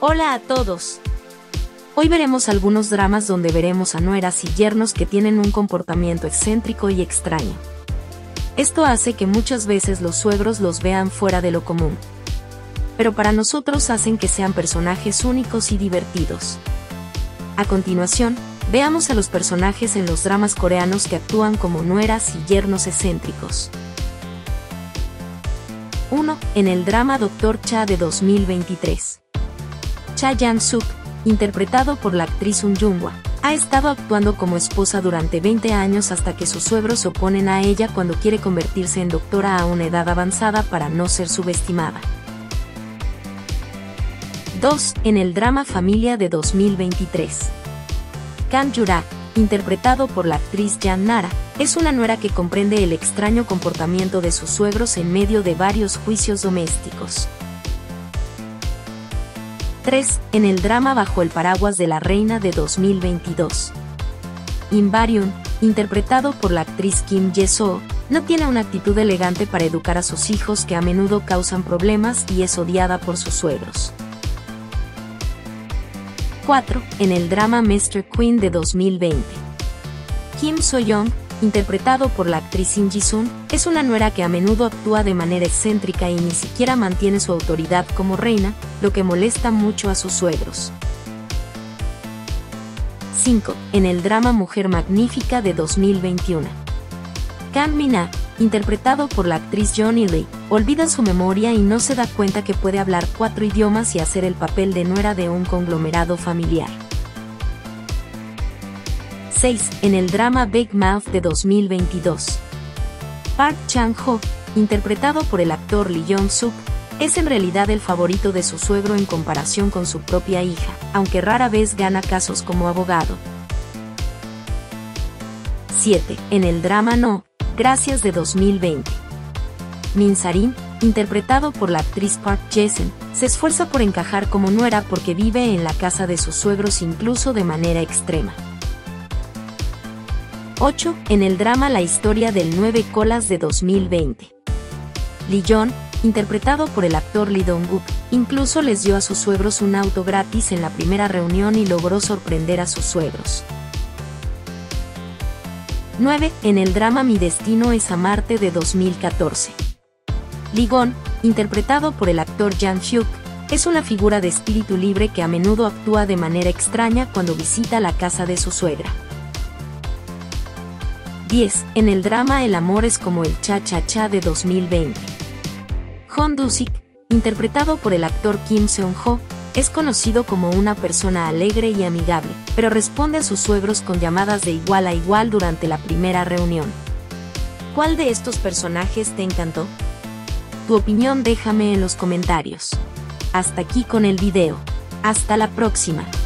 Hola a todos. Hoy veremos algunos dramas donde veremos a nueras y yernos que tienen un comportamiento excéntrico y extraño. Esto hace que muchas veces los suegros los vean fuera de lo común. Pero para nosotros hacen que sean personajes únicos y divertidos. A continuación, veamos a los personajes en los dramas coreanos que actúan como nueras y yernos excéntricos. 1. En el drama Dr. Cha de 2023. Cha Yang-suk, interpretado por la actriz Sun Jung-hwa, ha estado actuando como esposa durante 20 años hasta que sus suegros se oponen a ella cuando quiere convertirse en doctora a una edad avanzada para no ser subestimada. 2. En el drama Familia de 2023. Kang Yura, interpretado por la actriz Jan Nara, es una nuera que comprende el extraño comportamiento de sus suegros en medio de varios juicios domésticos. 3. En el drama Bajo el paraguas de la reina de 2022. Im Baryun, interpretado por la actriz Kim Ye-soo, no tiene una actitud elegante para educar a sus hijos que a menudo causan problemas y es odiada por sus suegros. 4. En el drama Mr. Queen de 2020. Kim So-young, interpretado por la actriz Shin Ji-sun, es una nuera que a menudo actúa de manera excéntrica y ni siquiera mantiene su autoridad como reina, lo que molesta mucho a sus suegros. 5. En el drama Mujer Magnífica de 2021. Kang Min-ah, interpretado por la actriz Johnny Lee, olvida su memoria y no se da cuenta que puede hablar 4 idiomas y hacer el papel de nuera de un conglomerado familiar. 6. En el drama Big Mouth de 2022. Park Chan-ho, interpretado por el actor Lee Jong-suk, es en realidad el favorito de su suegro en comparación con su propia hija, aunque rara vez gana casos como abogado. 7. En el drama No, Gracias de 2020. Min Sarin, interpretado por la actriz Park Jae-sen, se esfuerza por encajar como nuera porque vive en la casa de sus suegros incluso de manera extrema. 8. En el drama La historia del 9 colas de 2020. Lee Yeon, interpretado por el actor Lee Dong-wook, incluso les dio a sus suegros un auto gratis en la primera reunión y logró sorprender a sus suegros. 9. En el drama Mi destino es amarte de 2014. Lee Gon, interpretado por el actor Jang Hyuk, es una figura de espíritu libre que a menudo actúa de manera extraña cuando visita la casa de su suegra. 10. En el drama El amor es como el cha-cha-cha de 2020. Hong Du-sik, interpretado por el actor Kim Seon-ho, es conocido como una persona alegre y amigable, pero responde a sus suegros con llamadas de igual a igual durante la primera reunión. ¿Cuál de estos personajes te encantó? Tu opinión déjame en los comentarios. Hasta aquí con el video. Hasta la próxima.